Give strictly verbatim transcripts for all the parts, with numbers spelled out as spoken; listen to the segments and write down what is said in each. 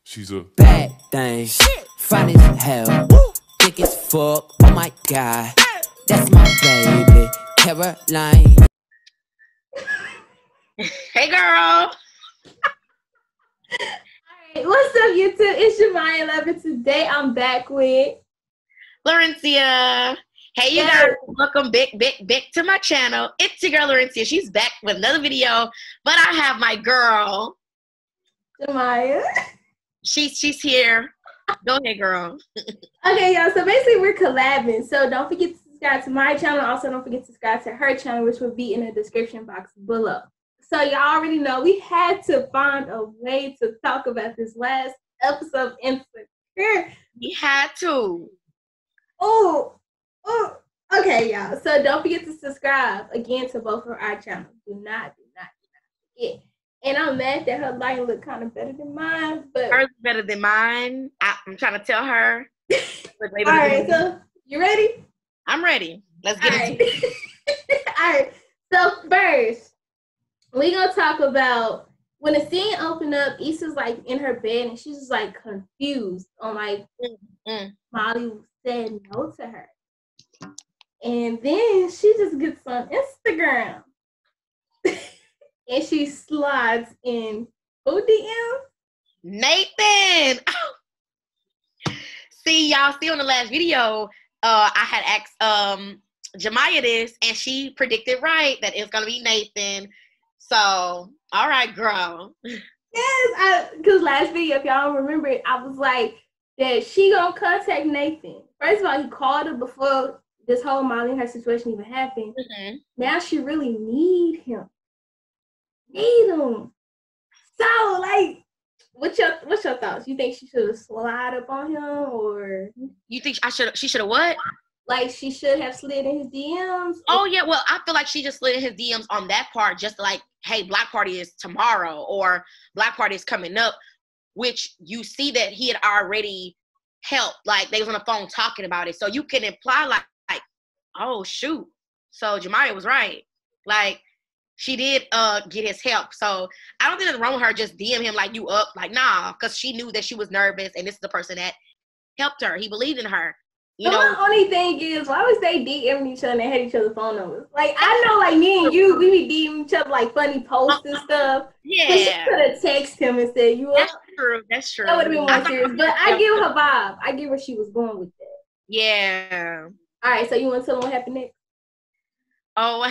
She's a bad thing, fine as hell, thick as fuck. Oh my god, that's my baby, Caroline. Hey, girl. Alright, what's up, YouTube? It's Jemiah Love, and today I'm back with Laurencia. Hey, you Yes. guys. Welcome back, back, back to my channel. It's your girl, Laurencia. She's back with another video, but I have my girl. Jemiah. She's she's here. Go ahead, girl. Okay, y'all. So basically, we're collabing. So don't forget to subscribe to my channel. Also, don't forget to subscribe to her channel, which will be in the description box below. So y'all already know we had to find a way to talk about this last episode of Insecure. We had to. Oh, oh. Okay, y'all. So don't forget to subscribe again to both of our channels. Do not, do not, do not forget. And I'm mad that her lighting look kind of better than mine, but Hers better than mine. I, I'm trying to tell her. all right. So you ready? I'm ready. Let's get All into right. All right. So first, we're gonna talk about when the scene opened up. Issa's like in her bed and she's just like confused on like mm. Molly said no to her, and then she just gets on Instagram and she slides in who D M? Nathan. See, y'all see on the last video, uh, I had asked um Jemiah this, and she predicted right that it's gonna be Nathan. So, all right, girl. Yes, I because last video, if y'all remember, I was like that she gonna contact Nathan. First of all, he called her before this whole Molly and her situation even happened. Mm-hmm. Now she really need him. Need him. So, like, what's your what's your thoughts? You think she should have slid up on him, or You think I should? She should have what? like she should have slid in his D Ms? Oh yeah. Well, I feel like she just slid in his D Ms on that part, just like, hey, Black Party is tomorrow, or Black Party is coming up, which you see that he had already helped. Like they was on the phone talking about it, so you can imply like, like, oh shoot. So Jemiah was right. Like. She did uh get his help. So I don't think there's wrong with her just D M him like you up. Like, nah, because she knew that she was nervous and this is the person that helped her. He believed in her. You So know, my only thing is, why was they DMing each other and had each other's phone numbers? Like, I know, like, me and you, we be DMing each other, like, funny posts and stuff. yeah. But she could have texted him and said, you That's up? true. That's true. That would have been I more thought- serious. But I give her vibe. I give her she was going with that. Yeah. All right, so you want to tell them what happened next? Oh,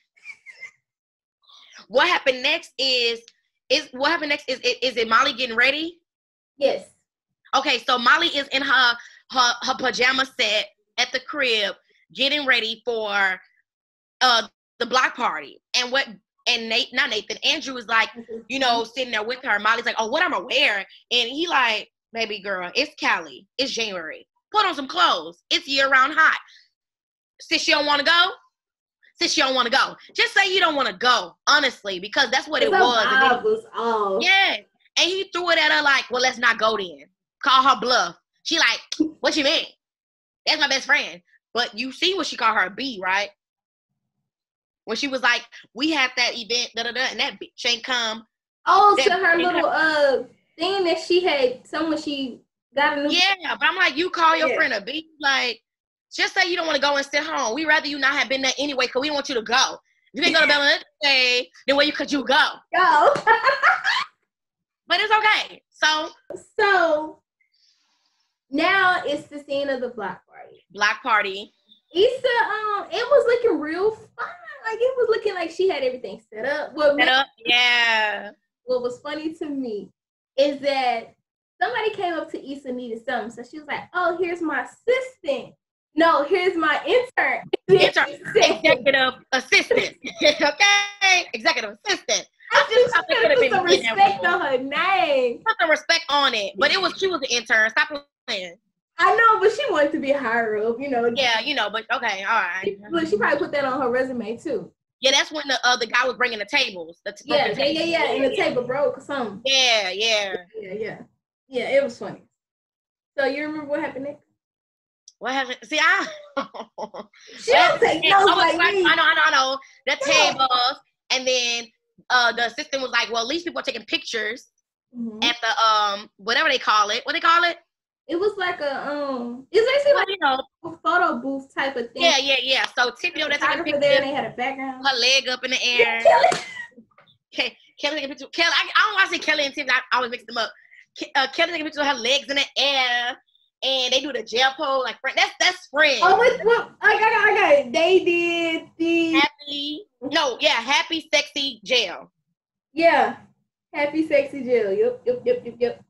what happened next is, is what happened next is, is, is it Molly getting ready? Yes. Okay, so Molly is in her, her, her pajama set at the crib, getting ready for uh the block party. And what and Nate, not Nathan, Andrew was like, you know, sitting there with her. Molly's like, oh, what am I wearing? And he like, baby girl, it's Cali. It's January. Put on some clothes. It's year-round hot. Since you don't want to go, since you don't want to go, just say you don't want to go, honestly, because that's what it The was. And then- vibe was off. yeah. And he threw it at her like, well, let's not go then. Call her bluff. She like, what you mean? That's my best friend. But you see what she called her a B, right? When she was like, we had that event, da da da, and that bitch ain't come. Oh, That- to her little uh thing that she had, someone she got a new. Yeah, but I'm like, you call your Yeah. friend a B? Like, just say you don't want to go and sit home. We rather you not have been there anyway, because we don't want you to go. If you didn't go to Bella Day, then where you could you go? Go. But it's okay. So, So now it's the scene of the block party. block party. Issa, um, it was looking real fine. Like it was looking like she had everything set up. What, Set made- up. Yeah. what was funny to me is that somebody came up to Issa needed something, so she was like, "Oh, here's my assistant. No, here's my intern." Intern. Executive assistant. Okay? Executive assistant. I just thought they should have could've put some been getting respect that on her name. Put some respect on it. But it was she was the intern. Stop playing. I know, but she wanted to be higher up, you know. Yeah, you know, but okay, all right. Look, she probably put that on her resume too. Yeah, that's when the uh, the guy was bringing the tables. The Yeah, broken yeah, yeah, tables. yeah. And the table broke or something. Yeah, yeah. Yeah, yeah. Yeah, it was funny. So you remember what happened next? What happened? See, I. She don't take I notes was like like, me. I know, I know, I know. The Yeah. tables, and then uh, the assistant was like, "Well, at least people are taking pictures Mhm. at the um whatever they call it. What they call it? It was like a um. It's basically Well, like you know, a photo booth type of thing. yeah, yeah, yeah. So Tiffany over there taking a picture. There, and they had a background. Her leg up in the air. Kelly. Ke- Kelly taking a picture. Kelly, I, I don't want to say Kelly and Tiffany. I, I always mix them up. Ke- uh, Kelly taking a picture of her legs in the air, and they do the jail pose like friend. That's that's friends. Oh, what? What? I got, I got it. They did the happy. No, yeah, happy, sexy jail. Yeah, happy, sexy jail. Yep, yep, yep, yep, yep.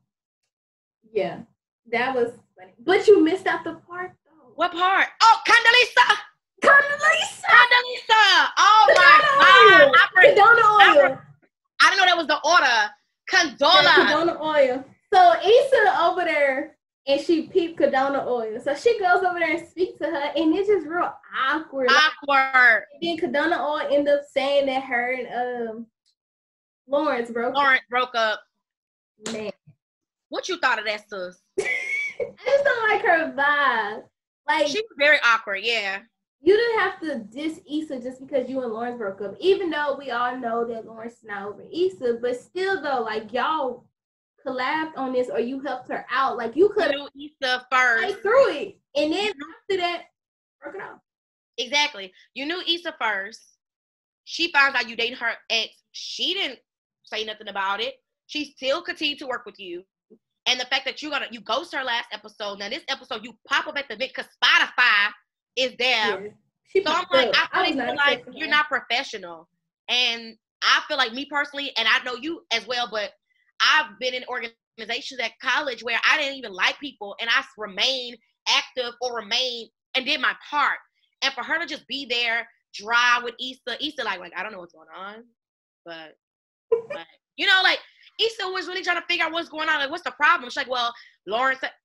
Yeah, that was funny. But you missed out the part though. What part? Oh, Condoleezza. Condoleezza. Condoleezza. Oh my God. I, pre- Condona oil. I, pre- I didn't know that was the order. Condola. Yeah, Condona oil. So Issa over there, and she peeped Condona oil. So she goes over there and speaks to her, and it's just real awkward. Awkward. And then Condona oil ended up saying that her and um Lawrence broke. Lawrence up. broke up. Man. What you thought of that, sis? I just don't like her vibe. Like, she was very awkward, yeah. You didn't have to diss Issa just because you and Lawrence broke up. Even though we all know that Lawrence is not over Issa, but still though, like y'all collabed on this or you helped her out. Like you could have Issa first. Like, through it. And then after that, broke it off. Exactly. You knew Issa first. She found out you dated her ex. She didn't say nothing about it. She still continued to work with you. And the fact that you got you ghost her last episode. Now this episode you pop up at the vid because Spotify is there. Yeah, she so I'm like, up. I feel I like you're her. not professional. And I feel like me personally, and I know you as well, but I've been in organizations at college where I didn't even like people and I remained active or remained and did my part. And for her to just be there, dry with Issa, Issa like, like I don't know what's going on, but, but you know, like, Issa was really trying to figure out what's going on. Like, what's the problem? She's like, well, Lawrence, I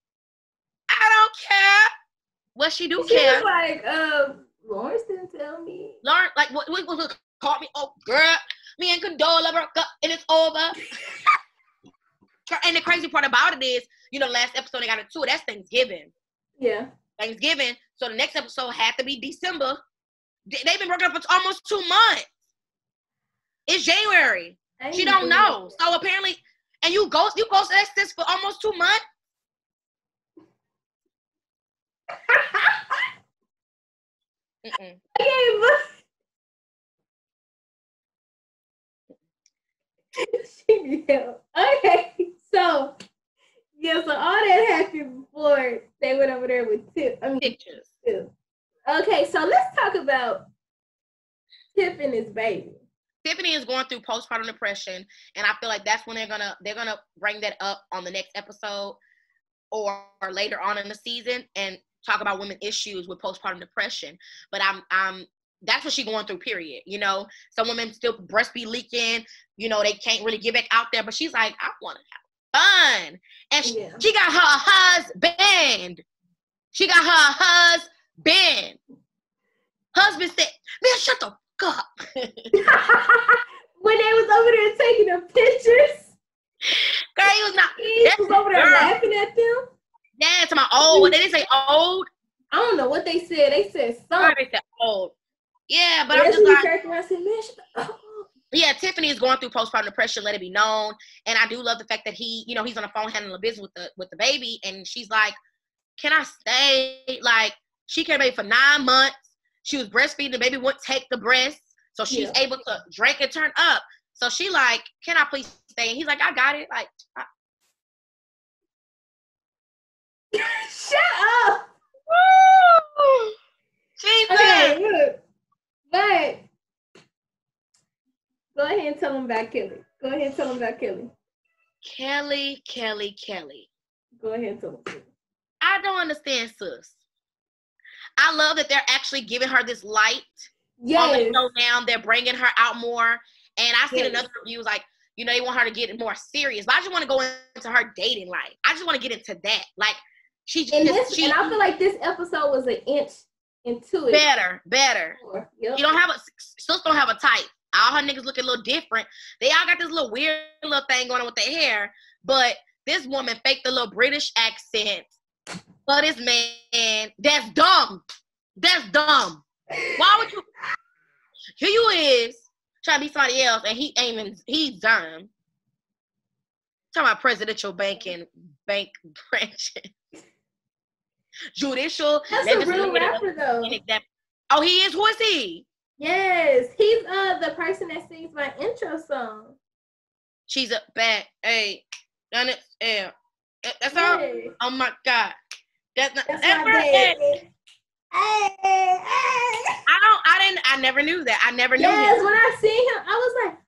don't care. Well, she do she care. Was like, um, Lawrence didn't tell me. Lawrence, like, what, what, what, what called me? Oh, girl, me and Condola broke up and it's over. And the crazy part about it is, you know, last episode they got into it. That's Thanksgiving. Yeah. Thanksgiving. So the next episode had to be December. They've been broken up for almost two months. It's January. She don't know. So apparently, and you ghost you ghost this for almost two months. Mm-mm. Okay, so yeah, so all that happened before they went over there with Tip. I mean, pictures. Tip. Okay, so let's talk about Tip and his baby. Tiffany is going through postpartum depression, and I feel like that's when they're gonna they're gonna bring that up on the next episode or, or later on in the season and talk about women issues with postpartum depression. But I'm I'm that's what she's going through. Period. You know, some women still breast be leaking. You know, they can't really get back out there. But she's like, I want to have fun, and she, yeah. she got her husband. She got her husband. Husband said, "Man, shut the." Up. When they was over there taking the pictures, girl, he was not. He was over there girl. laughing at them. Yeah, to my old. They didn't say old. I don't know what they said. They said something. They said old. Yeah, but I'm just like. I said, man, yeah, Tiffany is going through postpartum depression. Let it be known, and I do love the fact that he, you know, he's on the phone handling the business with the with the baby, and she's like, "Can I stay?" Like she carried baby for nine months. She was breastfeeding. The baby wouldn't take the breast. So she's yeah. able to drink and turn up. So she like, can I please stay? And he's like, I got it. Like, I... shut up. Woo! Jesus. Okay, look. But go ahead and tell them about Kelly. Go ahead and tell them about Kelly. Kelly, Kelly, Kelly. Go ahead and tell them. I don't understand, sis. I love that they're actually giving her this light yes. on the show now. They're bringing her out more. And I've seen yes. another review like, you know, they want her to get more serious. But I just want to go into her dating life. I just want to get into that. Like, she just, and, this, she, and I feel like this episode was an inch into it. Better, better. Yep. You don't have a, sis don't have a type. All her niggas look a little different. They all got this little weird little thing going on with their hair. But this woman faked the little British accent. But this man, that's dumb. That's dumb. Why would you? Here you is trying to be somebody else, and he ain't even. He's dumb. Talking about presidential banking, bank branches. Judicial. That's a real rapper, though. Oh, he is? Who is he? Yes. He's uh the person that sings my intro song. She's a bad. Hey. Done it. Yeah. That's all? Yes. Oh, my God. That's not. That's That's my right. dad. Hey, hey. I don't, I didn't, I never knew that. I never knew Yes, him. when I seen him, I was like,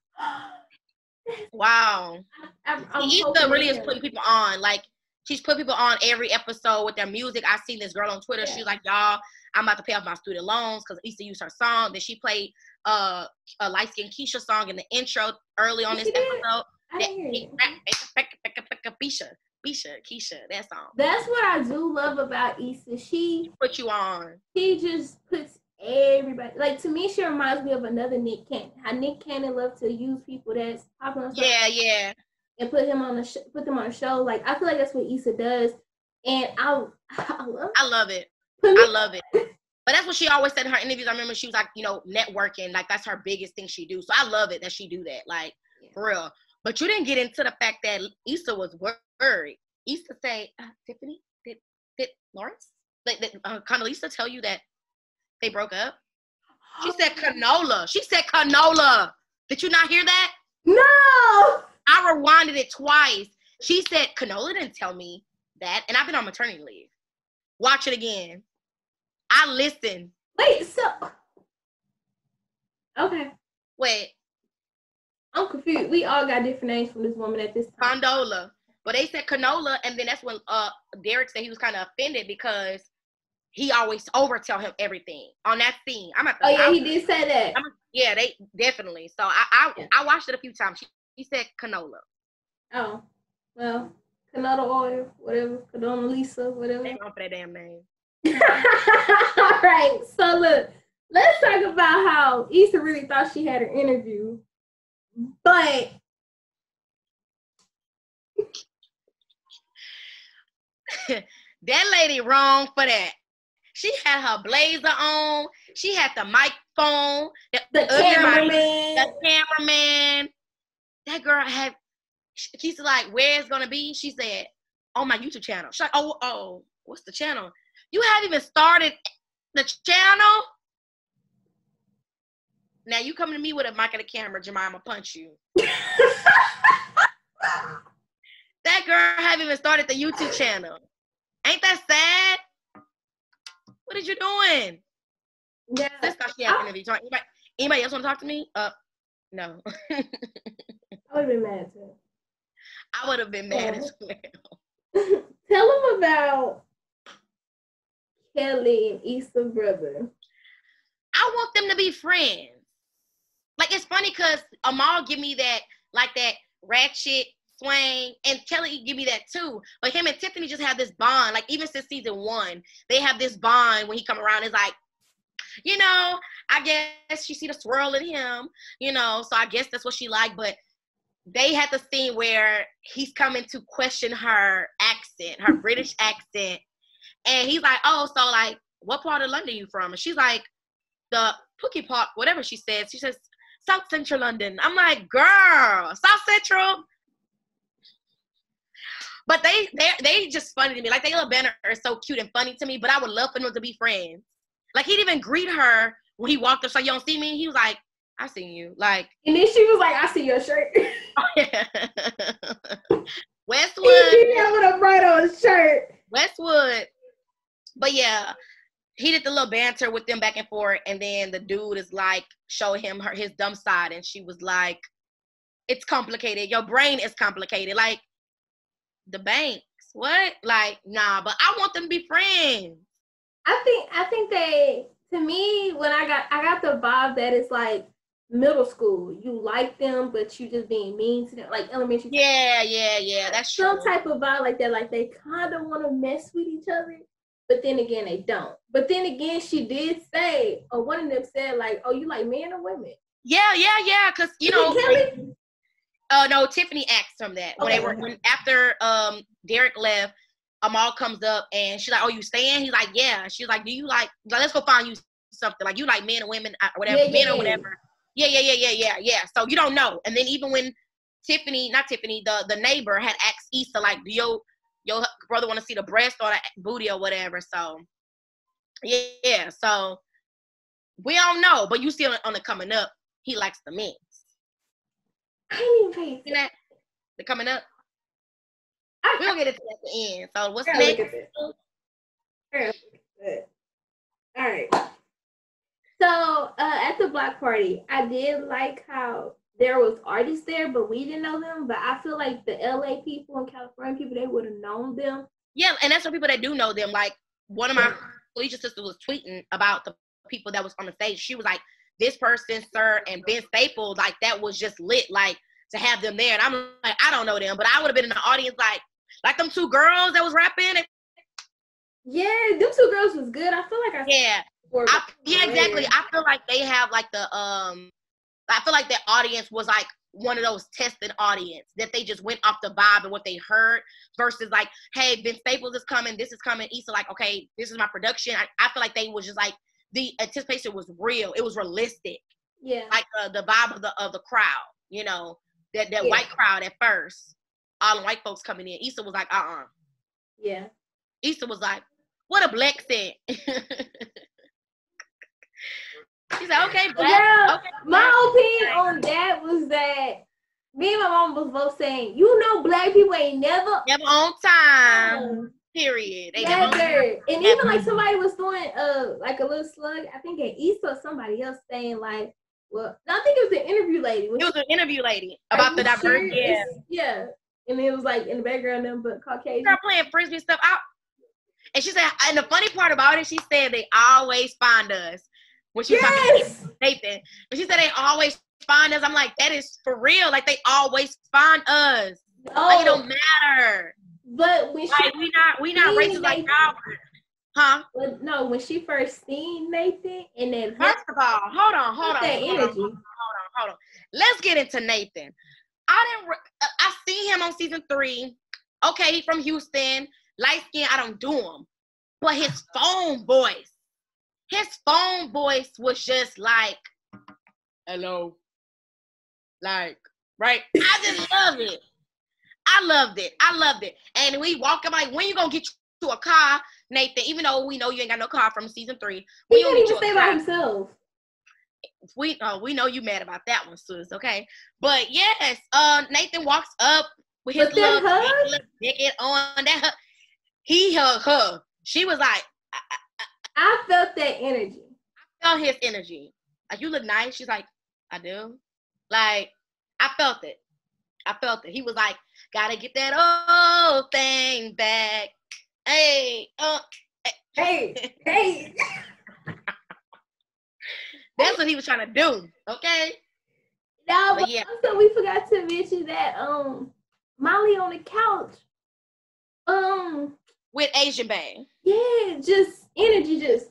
wow. I'm, I'm Issa really is him. putting people on. Like, she's put people on every episode with their music. I seen this girl on Twitter. Yeah. She's like, y'all, I'm about to pay off my student loans because Issa used her song. Then she played uh, a light-skinned Keisha song in the intro early on She this did? episode. I That, didn't hear it. Keisha, Keisha, Keisha, that song. That's what I do love about Issa. She Put you on. she just puts everybody, like, to me, she reminds me of another Nick Cannon. How Nick Cannon loved to use people that's popular on Yeah, yeah. and put him on the sh- put them on a show. Like, I feel like that's what Issa does, and I I love I love it. it. I love it. But that's what she always said in her interviews. I remember she was like, you know, networking. Like, that's her biggest thing she do. So I love it that she do that. Like, Yeah. for real. But you didn't get into the fact that Issa was worried. Issa say, uh, Tiffany, did, did Lawrence, did, did uh, Condoleezza tell you that they broke up? She said canola. She said canola. Did you not hear that? No. I rewinded it twice. She said canola didn't tell me that. And I've been on maternity leave. Watch it again. I listened. Wait, so okay. Wait. I'm confused. We all got different names from this woman at this time. Condola. But they said canola, and then that's when uh Derek said he was kind of offended because he always overtell him everything on that scene. I'm at the, Oh yeah, I'm, he did say that. I'm, yeah, they definitely. So I I, Yeah. I watched it a few times. She, he said canola. Oh, well, canola oil, whatever, canola Lisa, whatever. They don't for that damn name. All right, so look, let's talk about how Issa really thought she had an interview, but That lady wrong for that. She had her blazer on. She had the microphone. The, the everybody- cameraman. The cameraman. That girl had. She's like, where it's gonna be? She said, on my YouTube channel. She's like, oh, oh, what's the channel? You haven't even started the channel. Now you coming to me with a mic and a camera, Jemima, I'ma punch you. That girl haven't even started the YouTube channel. Ain't that sad? What are you doing? Yeah. This thought she had an interview. Talk- Anybody, anybody else want to talk to me? Uh, no. I would have been mad too. I would have been mad Yeah. as well. Tell them about Kelly and Issa's brother. I want them to be friends. Like, it's funny because Amal give me that, like that ratchet swing, and Kelly give me that too. But him and Tiffany just have this bond. Like, even since season one, they have this bond when he come around. It's like, you know, I guess she see the swirl in him, you know, so I guess that's what she like. But they had the scene where he's coming to question her accent, her British accent. And he's like, oh, so like, what part of London you from? And she's like, the Pookie Park, whatever she says. She says, South Central London. I'm like, girl, South Central. But they they they just funny to me. Like, they little banner is so cute and funny to me. But I would love for them to be friends. Like, he'd even greet her when he walked up. So, you don't see me? He was like, I seen you. Like, And then she was like, I see your shirt. oh, yeah. Westwood. He did that with a bright on shirt. Westwood. But yeah, he did the little banter with them back and forth. And then the dude is like, show him her his dumb side. And she was like, it's complicated. Your brain is complicated. Like, the banks. What? Like, nah, but I want them to be friends. I think I think they, to me, when I got I got the vibe that it's like middle school. You like them, but you just being mean to them, like elementary. Yeah, yeah, yeah. That's true. Some type of vibe like that. Like, they kind of want to mess with each other, but then again they don't. But then again, she did say, or one of them said, like, "Oh, you like men or women?" Yeah, yeah, yeah. Cause you know, Kelly? uh, no, Tiffany asked him that when Okay, they were okay. when, after um Derek left. Amal comes up and she's like, "Oh, you staying?" He's like, "Yeah." She's like, "Do you like? Like, let's go find you something. Like, you like men or women, or whatever, Yeah, yeah, men or yeah. whatever." Yeah, yeah, yeah, yeah, yeah, yeah. So you don't know. And then even when Tiffany, not Tiffany, the, the neighbor had asked Issa, like, do your, your brother want to see the breast or the booty or whatever? So, yeah, so we don't know, but you see on, on the coming up, he likes the mix. I didn't even pay that. The coming up. I, we'll get it at the end. So what's I next? All right. So uh, at the block party, I did like how there was artists there, but we didn't know them. But I feel like the L A people and California people, they would have known them. Yeah, and that's some people that do know them. Like one of my Felicia sisters was tweeting about the people that was on the stage. She was like, this person, Sir, and Ben Staples, like that was just lit, like to have them there. And I'm like, I don't know them, but I would have been in the audience like, like them two girls that was rapping. And yeah, them two girls was good. I feel like I yeah, I, yeah, exactly. I feel like they have like the um, I feel like the audience was like one of those tested audience that they just went off the vibe and what they heard versus like, hey, Ben Staples is coming, this is coming. Issa like, okay, this is my production. I, I feel like they was just like the anticipation was real. It was realistic. Yeah, like uh, the vibe of the of the crowd. You know, that that yeah. white crowd at first, all the white folks coming in. Issa was like, uh uh. Yeah. Issa was like, what a black said. She said, okay, black. Girl, okay, my black. opinion on that was that me and my mom was both saying, you know, black people ain't never never on time. Um, period. They never. never on time. And never. even like somebody was doing uh like a little slug. I think at Issa or somebody else saying like, well, no, I think it was the interview lady. It was an interview lady about the diversity. Sure? Yeah. yeah. And it was like in the background, them but Caucasian. Start playing frisbee stuff out. And she said, and the funny part about it, she said they always find us. When she was yes! talking to Nathan. But she said they always find us. I'm like, that is for real. Like they always find us. No. Like it don't matter. But when like she we not we not racist like y'all. Huh? Well, no, when she first seen Nathan and then first of all, hold on, hold on, that hold energy. on, hold on, hold on. Let's get into Nathan. I didn't. I seen him on season three. Okay, he from Houston, light skin. I don't do him, but his phone voice, his phone voice was just like, hello, like right. I just love it. I loved it. I loved it. And we walk him like, when you gonna get to a car, Nathan? Even though we know you ain't got no car from season three, he didn't even stay by himself. We uh, we know you mad about that one, sis. Okay, but yes, uh, Nathan walks up with his little, little ticket on that. Hug. He hugged her. She was like, I, I, I felt that energy. I felt his energy. Like, you look nice. She's like, I do. Like, I felt it. I felt it. He was like, gotta get that old thing back. Hey, uh, hey, hey. That's what he was trying to do. Okay. No, but, but yeah. Also we forgot to mention that um Molly on the couch. Um with Asian Bang. Yeah, just energy just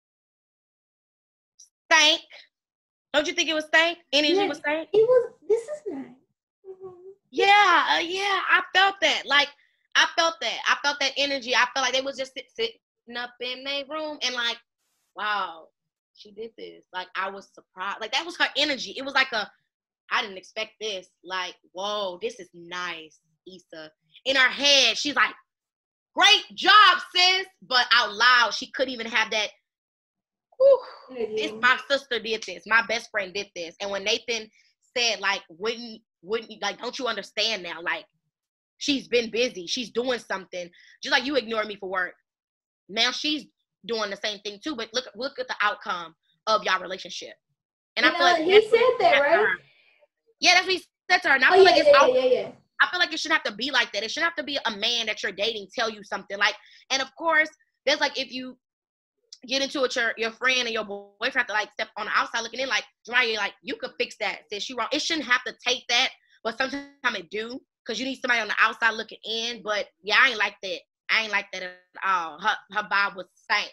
stank. Don't you think it was stank? Energy yeah, was stank? It was this is nice. Mm-hmm. Yeah, uh, yeah, I felt that. Like, I felt that. I felt that energy. I felt like they was just sit, sitting up in their room and like, wow, she did this. Like, I was surprised. Like, that was her energy. It was like a, I didn't expect this. Like, whoa, this is nice, Issa. In her head, she's like, great job, sis. But out loud, she couldn't even have that, whew, this, my sister did this. My best friend did this. And when Nathan said, like, wouldn't, wouldn't you, like, don't you understand now? Like, she's been busy. She's doing something. Just like you ignored me for work. Now she's doing the same thing too. But look, look at the outcome of y'all relationship. And you I feel know, like he said that, right? her. Yeah, that's what he said to her. And I oh, feel yeah, like it's yeah, out- yeah, yeah. I feel like it shouldn't have to be like that. It shouldn't have to be a man that you're dating tell you something. Like, and of course, there's like if you get into it, your your friend and your boyfriend have to like step on the outside looking in, like, Jemiah, you're like, you could fix that. Says she wrong. It shouldn't have to take that, but sometimes it do, because you need somebody on the outside looking in. But yeah, I ain't like that. I ain't like that at all. Her her vibe was sank.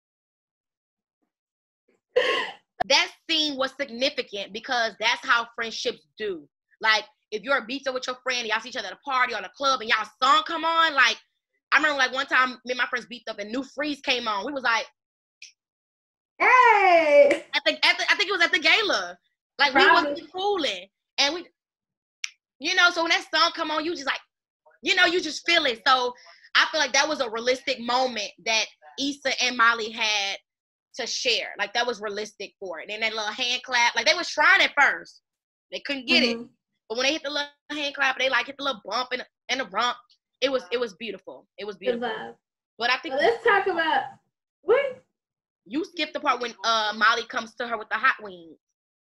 That scene was significant because that's how friendships do. Like, if you're a beat up with your friend, y'all see each other at a party or at a club, and y'all song come on, like, I remember like one time me and my friends beat up and New Freeze came on. We was like, hey, at the, at the I think it was at the gala. Like, Probably. we wasn't fooling. And we, You know, so when that song come on, you just like, you know, you just feel it. So I feel like that was a realistic moment that Issa and Molly had to share. Like that was realistic for it. And that little hand clap, like they was trying at first. They couldn't get mm-hmm. it. But when they hit the little hand clap, they like hit the little bump and and the rump. It was it was beautiful. It was beautiful. But I think well, let's talk about what you skipped the part when uh Molly comes to her with the hot wings.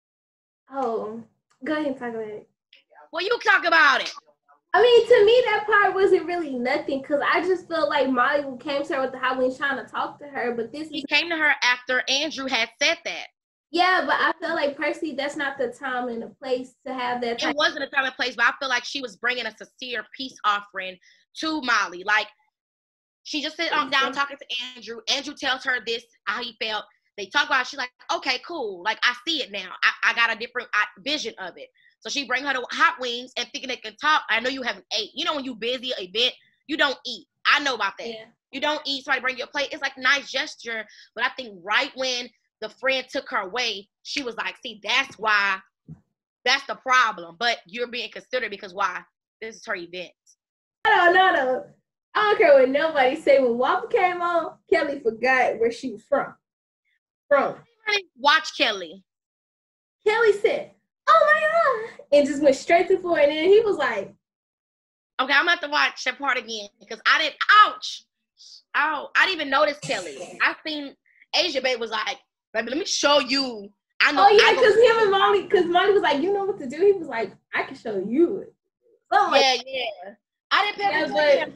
Oh, go ahead and talk about it. Well, you talk about it. I mean, to me, that part wasn't really nothing because I just felt like Molly came to her with the hot wings trying to talk to her, but this he is came to her after Andrew had said that. Yeah, but I feel like personally, that's not the time and the place to have that. It wasn't a time and place, but I feel like she was bringing a sincere peace offering to Molly. Like she just sit down talking to Andrew. Andrew tells her this, how he felt. They talk about it. She's like, okay, cool. Like I see it now. I, I got a different vision of it. So she bring her the hot wings and thinking they can talk. I know you haven't ate. You know when you busy an event, you don't eat. I know about that. Yeah. You don't eat, somebody bring you a plate. It's like a nice gesture. But I think right when the friend took her away, she was like, see, that's why, that's the problem. But you're being considered because why? This is her event. No, no, no. I don't care what nobody say. When Whopper came on, Kelly forgot where she was from. From. I didn't watch Kelly. Kelly said, oh my God. And just went straight to the floor. And then he was like, okay, I'm going to have to watch that part again. Because I didn't, ouch. Oh, I didn't even notice Kelly. I seen Asia Babe was like, baby, let me show you. I know. Oh, yeah, because him and Molly, because Molly was like, you know what to do? He was like, I can show you it. So yeah, like, yeah. I didn't pay attention.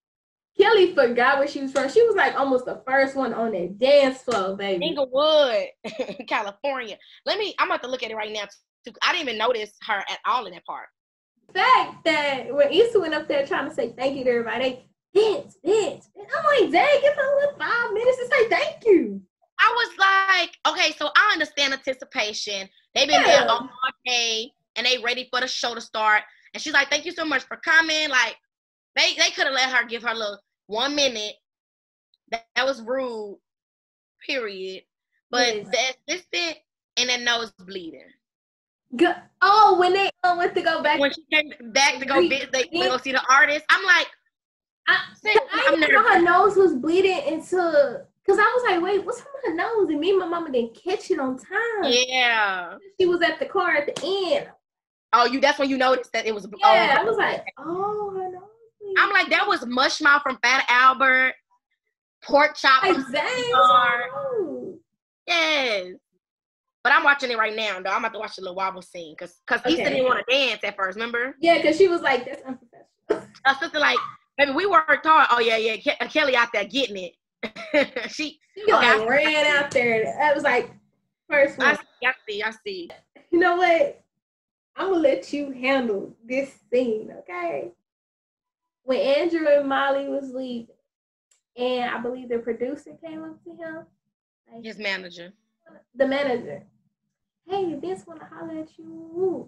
Kelly forgot where she was from. She was like almost the first one on that dance floor, baby. Inglewood, California. Let me, I'm about to look at it right now. I didn't even notice her at all in that part. The fact that when Issa went up there trying to say thank you to everybody, dance, dance. I'm like, dang, give her a little five minutes to say thank you. I was like, okay, so I understand anticipation. They've been yeah. there all day and they ready for the show to start. And she's like, thank you so much for coming. Like, they, they could have let her give her a little one minute. That, that was rude, period. But yes. the assistant and then nose bleeding. Go, oh, when they uh, went to go back. When she came back to go, we, visit, they, to go see the artist, I'm like, I, see, I I'm didn't know her nose was bleeding until, because I was like, wait, what's wrong with her nose? And me and my mama didn't catch it on time. Yeah. She was at the car at the end. Oh, you? That's when you noticed that it was. Yeah, oh, I was like, oh, her nose. I'm like, that was mush mouth from Fat Albert, pork chop from exactly. Yes. But I'm watching it right now, though. I'm about to watch the little wobble scene because because okay. Issa didn't want to dance at first, remember? Yeah, because she was like, that's unprofessional. Her sister like, baby, we worked hard. Oh, yeah, yeah. Ke- Kelly out there getting it. she she like, okay, ran out there. That was like, first one. I see, I see, I see. You know what? I'm going to let you handle this scene, okay? When Andrew and Molly was leaving, and I believe the producer came up to him. Like, his manager. The manager. Hey, Vince want to holler at you.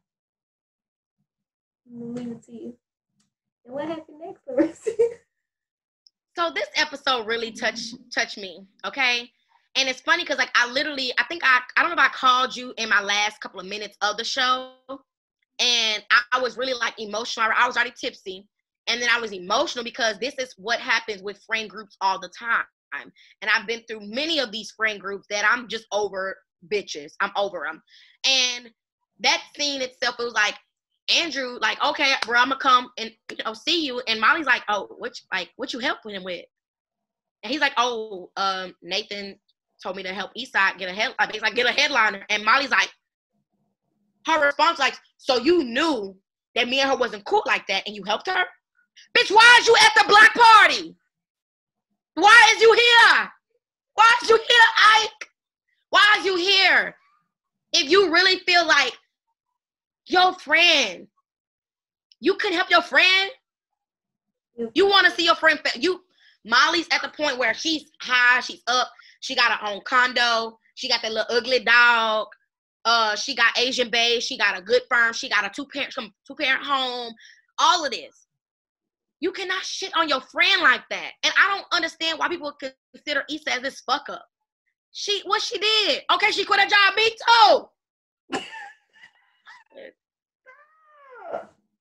I'm going to leave it to you. And what happened next? So this episode really touched touched me, okay? And it's funny because, like, I literally, I think I, I don't know if I called you in my last couple of minutes of the show. And I, I was really, like, emotional. I was already tipsy. And then I was emotional because this is what happens with friend groups all the time. And I've been through many of these friend groups that I'm just over bitches. I'm over them. And that scene itself, it was like, Andrew, like, okay, bro, I'm gonna come and, you know, see you. And Molly's like, oh, what, like, what you helping him with? And he's like, oh, um, Nathan told me to help Eastside get a head, like, like get a headliner. And Molly's like, her response like, so you knew that me and her wasn't cool like that, and you helped her? Bitch, why is you at the black party? Why is you here? Why is you here, Ike? Why is you here? If you really feel like your friend, you couldn't help your friend. You want to see your friend. You, Molly's at the point where she's high, she's up. She got her own condo. She got that little ugly dog. Uh, she got Asian Babe. She got a good firm. She got a two parent, two parent home. All of this. You cannot shit on your friend like that. And I don't understand why people consider Issa as this fuck up. She, what she did? Okay, she quit her job. Me too.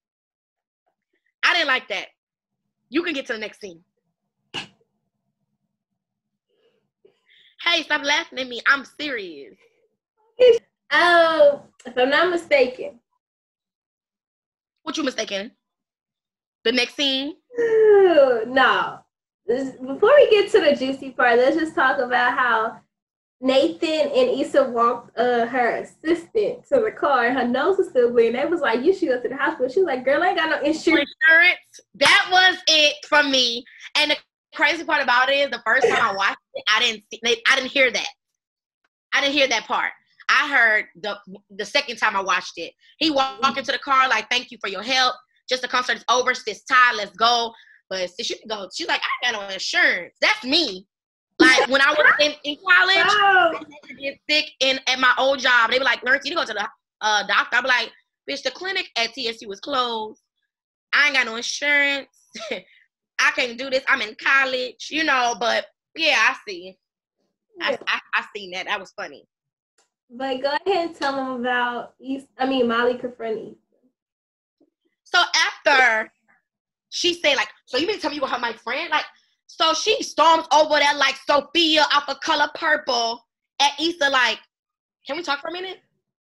I didn't like that. You can get to the next scene. Hey, stop laughing at me. I'm serious. Um, if I'm not mistaken. What you mistaken? The next scene? No. This, before we get to the juicy part, let's just talk about how Nathan and Issa walked uh, her assistant to the car, and her nose was still bleeding. They was like, you should go to the hospital. She was like, girl, I ain't got no insurance. Insurance. That was it for me. And the crazy part about it is the first time I watched it, I didn't see, I didn't hear that. I didn't hear that part. I heard the the second time I watched it. He walked into the car like, thank you for your help. Just the concert is over. Sis Ty, let's go. But sis, you can go. She's like, I got no insurance. That's me. Like when I was in, in college, Oh. I had to get sick in at my old job. They were like, Nurse, you need to go to the uh, doctor. I'd be like, bitch, the clinic at T S U was closed. I ain't got no insurance. I can't do this. I'm in college, you know. But yeah, I see. I, I I seen that. That was funny. But go ahead and tell them about East. I mean, Molly confronting. So after she said, like, so you mean to tell me you were her my friend? Like, so she storms over there like Sophia off of Color Purple at Issa, like, can we talk for a minute?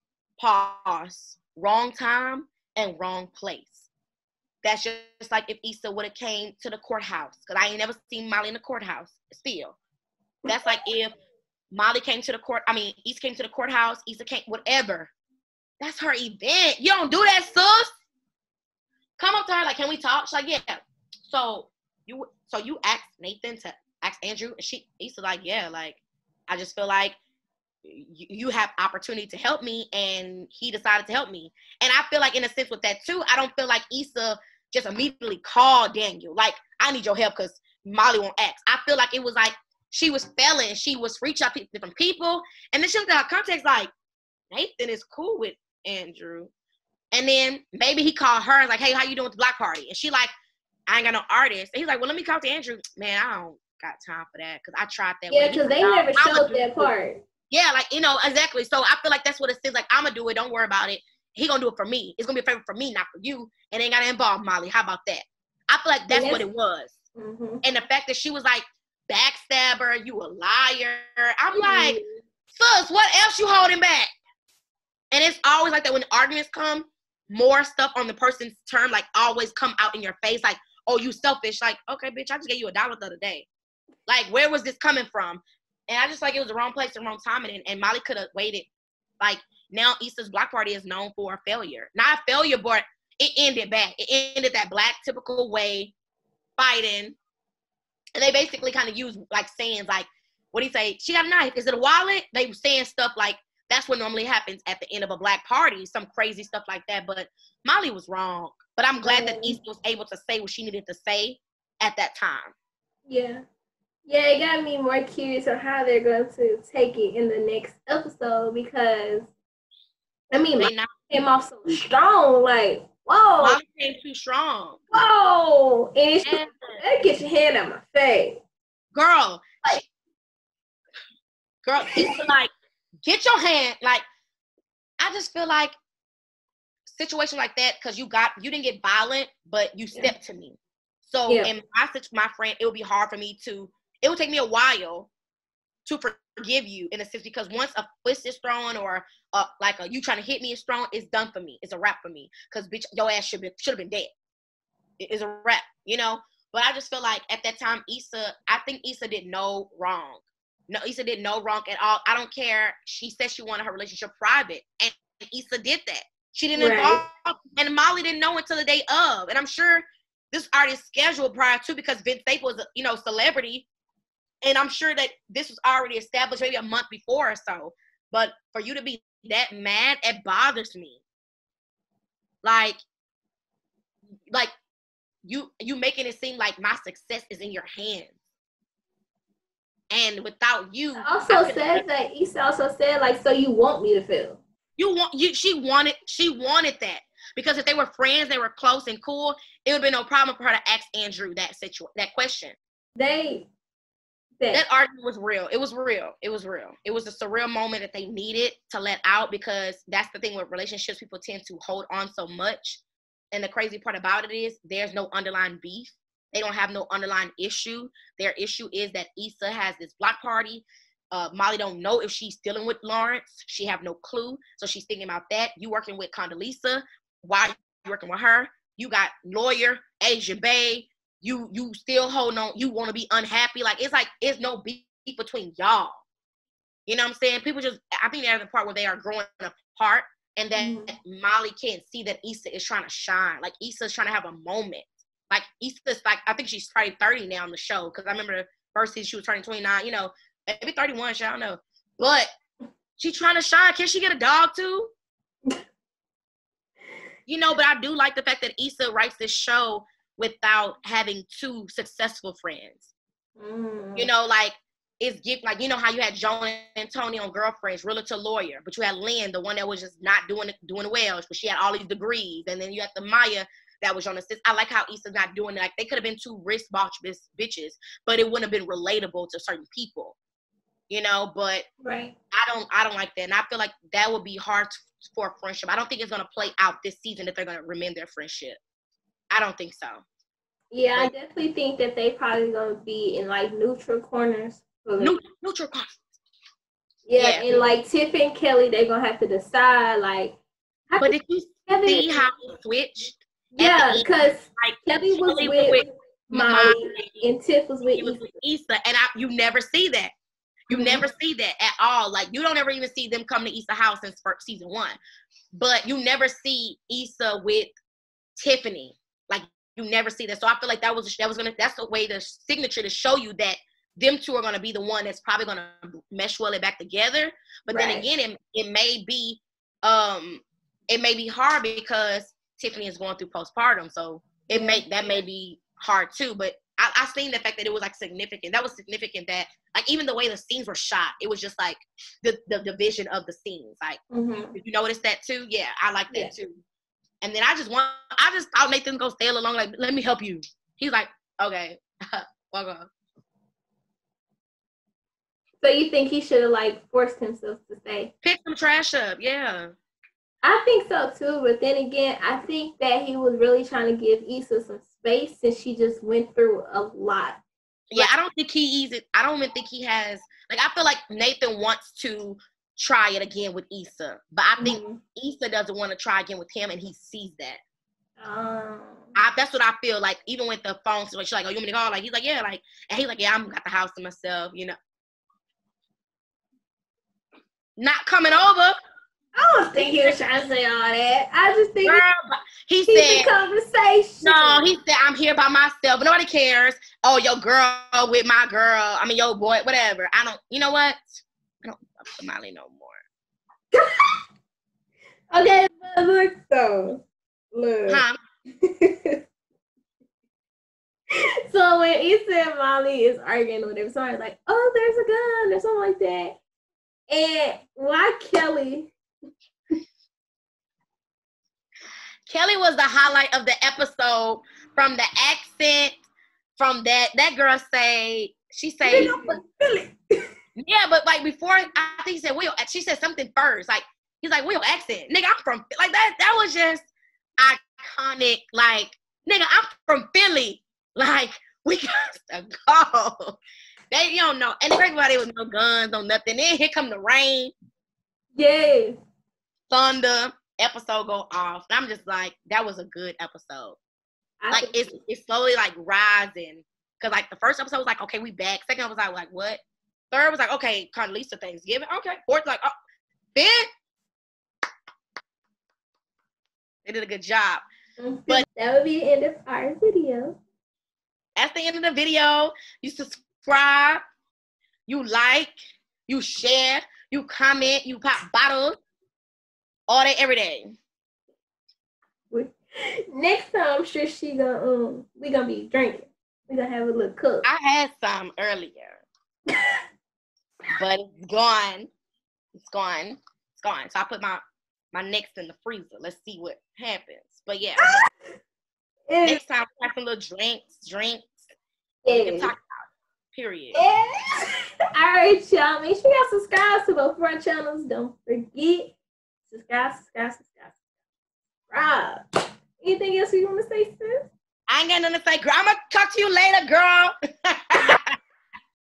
Pause. Wrong time and wrong place. That's just like if Issa would have came to the courthouse, because I ain't never seen Molly in the courthouse still. That's like if Molly came to the court, I mean, Issa came to the courthouse, Issa came, whatever. That's her event. You don't do that, sis. Come up to her, like, can we talk? She's like, yeah. So you so you asked Nathan to ask Andrew, and she Issa like, yeah, like, I just feel like you, you have opportunity to help me, and he decided to help me. And I feel like in a sense with that too, I don't feel like Issa just immediately called Daniel, like, I need your help because Molly won't ask. I feel like it was like she was failing. She was reaching out to different people. And then she looked at her context like, Nathan is cool with Andrew. And then maybe he called her and like, hey, how you doing with the block party? And she like, I ain't got no artist. And he's like, well, let me talk to Andrew. Man, I don't got time for that because I tried that. Yeah, because they never showed that part. Yeah, like, you know, exactly. So I feel like that's what it says. Like, I'm going to do it. Don't worry about it. He going to do it for me. It's going to be a favor for me, not for you. And ain't got to involve Molly. How about that? I feel like that's, that's what it was. Mm-hmm. And the fact that she was like, backstabber, you a liar. I'm like, sis, what else you holding back? And it's always like that when arguments come, more stuff on the person's term, like, always come out in your face. Like, oh, you selfish. Like, okay, bitch, I just gave you a dollar the other day. Like, where was this coming from? And I just like it was the wrong place, the wrong time. And, and Molly could have waited. Like, now Issa's block party is known for a failure. Not a failure, but it ended bad. It ended that black typical way, fighting. And they basically kind of use like sayings like, what do you say? She got a knife. Is it a wallet? They were saying stuff like, that's what normally happens at the end of a black party, some crazy stuff like that. But Molly was wrong. But I'm glad that Issa was able to say what she needed to say at that time. Yeah. Yeah, it got me more curious on how they're going to take it in the next episode because, I mean, Molly not- came off so strong. Like, whoa. Molly came too strong. Whoa. And it's just, get your hand out my face. Girl. Like, girl, Issa like, get your hand, like, I just feel like situation like that, because you got, you didn't get violent, but you stepped yeah. to me. So yeah. in my, my friend, it would be hard for me to, it would take me a while to forgive you in a sense, because once a fist is thrown or uh, like a, you trying to hit me is thrown, it's done for me. It's a wrap for me. Because bitch, your ass should be, should have been dead. It is a wrap, you know? But I just feel like at that time, Issa, I think Issa did no wrong. No, Issa did no wrong at all. I don't care. She said she wanted her relationship private. And Issa did that. She didn't right. involve, and Molly didn't know until the day of. And I'm sure this already scheduled prior to, because Vince Staples was a, you know, celebrity. And I'm sure that this was already established maybe a month before or so. But for you to be that mad, it bothers me. Like, like you you making it seem like my success is in your hands. And without you, also said that Issa also said, like, so you want me to feel. You want you she wanted she wanted that. Because if they were friends, they were close and cool, it would be no problem for her to ask Andrew that situ that question. They That, that argument was real. It was real. It was real. It was a surreal moment that they needed to let out, because that's the thing with relationships. People tend to hold on so much and the crazy part about it is there's no underlying beef. They don't have no underlying issue. Their issue is that Issa has this block party. Uh, Molly don't know if she's dealing with Lawrence. She have no clue. So she's thinking about that. You working with Condoleezza. Why are you working with her? You got lawyer, Asia Bay. You you still holding on. You want to be unhappy. Like, it's like, it's no beef between y'all. You know what I'm saying? People just, I think they're at the part where they are growing apart. And then mm-hmm. Molly can't see that Issa is trying to shine. Like, Issa's trying to have a moment. Like, Issa's like, I think she's probably thirty now on the show. Because I remember the first season she was turning twenty-nine. You know, maybe thirty-one, I don't know. But she's trying to shine. Can she get a dog too? You know, but I do like the fact that Issa writes this show without having two successful friends. Mm. You know, like, it's get like, you know how you had Joan and Tony on Girlfriends, realtor, lawyer, but you had Lynn, the one that was just not doing it, doing well, but she had all these degrees, and then you had the Maya that was on the sis. I like how Issa's not doing it. Like, they could have been two wrist watch bitches, but it wouldn't have been relatable to certain people, you know. But right, I don't, I don't like that, and I feel like that would be hard for a friendship. I don't think it's gonna play out this season if they're gonna remend their friendship. I don't think so. Yeah, but I definitely think that they probably gonna be in like neutral corners. Neutral, neutral corners. Yeah, yeah, and like Tiff and Kelly, they're gonna have to decide like. But did you Kelly, see how he switched? Yeah, because like, Kelly was Kelly with, with Molly, Molly and Tiff was with Issa. With Issa, and I, you never see that. You mm-hmm. never see that at all. Like, you don't ever even see them come to Issa house since first season one. But you never see Issa with Tiffany. Like, you never see that. So I feel like that was that was gonna that's the way the signature to show you that them two are gonna be the one that's probably gonna mesh well it back together. But right. then again, it it may be um it may be hard because Tiffany is going through postpartum. So it may that may be hard too. But I, I seen the fact that it was like significant. That was significant that like even the way the scenes were shot, it was just like the the division of the scenes. Like mm-hmm. Did you notice that too? Yeah, I like that yeah. too. And then I just want I just thought Nathan go stay along, like, let me help you. He's like, okay, welcome. So you think he should have like forced himself to stay? Pick some trash up, yeah. I think so too, but then again, I think that he was really trying to give Issa some space since she just went through a lot. Yeah, I don't think he easy. I don't even think he has. Like, I feel like Nathan wants to try it again with Issa, but I think mm-hmm. Issa doesn't want to try again with him, and he sees that. Um, I, that's what I feel like. Even with the phone, so like, she's like, "Oh, you want me to call?" Like, he's like, "Yeah," like, and he's like, "Yeah, I'm got the house to myself," you know. Not coming over. I don't think he was trying to say all that. I just think Girl, he said conversation. No, he said I'm here by myself, but nobody cares. Oh, your girl with my girl. I mean, your boy, whatever. I don't. You know what? I don't fuck with Molly no more. Okay, but look though. Look. Huh? So when Issa and Molly is arguing or whatever, somebody's like, "Oh, there's a gun," or something like that. And why Kelly? Kelly was the highlight of the episode from the accent, from that that girl say she say yeah, but like before I think he said Will, she said something first. Like he's like, Will accent. Nigga, I'm from like that that was just iconic. Like, nigga, I'm from Philly. Like, we got to go. They, you don't know. And everybody with no guns, no nothing. Then here come the rain. Yeah. Thunder. Episode go off. And I'm just like, that was a good episode. I like, it's it's slowly, like, rising. Because, like, the first episode was like, okay, we back. Second episode was like, what? Third was like, okay, Condoleezza Thanksgiving. Okay. Fourth, like, oh. Fifth, they did a good job. Mm-hmm. But that would be the end of our video. That's the end of the video. You subscribe, you like, you share, you comment, you pop bottles, all day, every day. Next time, I'm sure she gonna um we gonna be drinking. We gonna have a little cup. I had some earlier, but it's gone. It's gone. It's gone. So I put my my next in the freezer. Let's see what happens. But yeah, next time we have some little drinks, drinks. Yeah. We can talk about. Period. Yeah. All right, y'all. Make sure y'all subscribe to both of our channels. Don't forget. Subscribe, subscribe, subscribe, subscribe. Anything else you want to say, sis? I ain't got nothing to say, girl. I'm gonna talk to you later, girl.